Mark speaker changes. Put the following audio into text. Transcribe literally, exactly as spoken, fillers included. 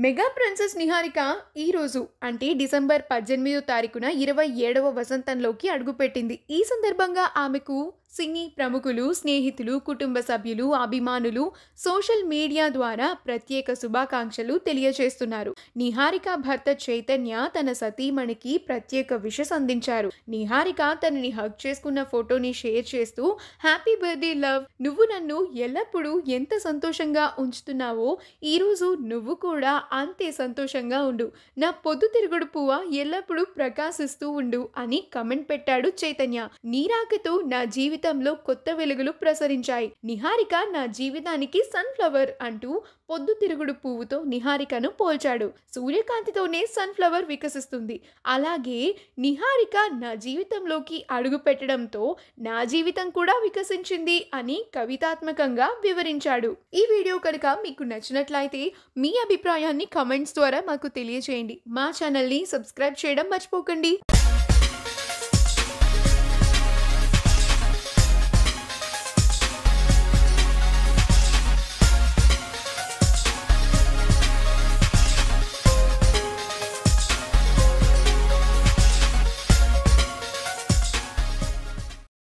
Speaker 1: Mega princess Niharika ఈరోజు అంటే December పద్దెనిమిదో తారీఖున ఇరవై ఏడవ వసంతంలోకి అడుగుపెట్టింది. ఈ సందర్భంగా ఆమెకు సినీ ప్రముఖులు, స్నేహితులు, కుటుంబ సభ్యులు, అభిమానులు సోషల్ మీడియా ద్వారా ప్రత్యేక శుభాకాంక్షలు తెలియజేస్తున్నారు. నిహారిక భర్త చైతన్య తన సతీమణికి ప్రత్యేక విషెస్ అందించారు. నిహారిక తనని హగ్ చేసుకున్న ఫోటోని షేర్ చేస్తూ హ్యాపీ బర్త్డే లవ్, నువ్వు నన్ను ఎల్లప్పుడూ ఎంత సంతోషంగా ఉంచుతున్నావో ఈరోజు నువ్వు కూడా అంతే సంతోషంగా ఉండు, నా పొద్దు తిరుగుడు పువ్వ ఎల్లప్పుడూ ప్రకాశిస్తూ ఉండు అని కమెంట్ పెట్టాడు చైతన్య. నీ రాకతో నా జీవితంలో కొత్త వెలుగులు ప్రసరించాయి. నిహారిక నా జీవితానికి సన్ఫ్లవర్ అంటూ పొద్దు తిరుగుడు పువ్వుతో నిహారికను పోల్చాడు. సూర్యకాంతితోనే సన్ఫ్లవర్ వికసిస్తుంది, అలాగే నిహారిక నా జీవితంలోకి అడుగు పెట్టడంతో నా జీవితం కూడా వికసించింది అని కవితాత్మకంగా వివరించాడు. ఈ వీడియో కనుక మీకు నచ్చినట్లయితే మీ అభిప్రాయాన్ని కమెంట్స్ ద్వారా మాకు తెలియజేయండి. మా ఛానల్ని సబ్స్క్రైబ్ చేయడం మర్చిపోకండి.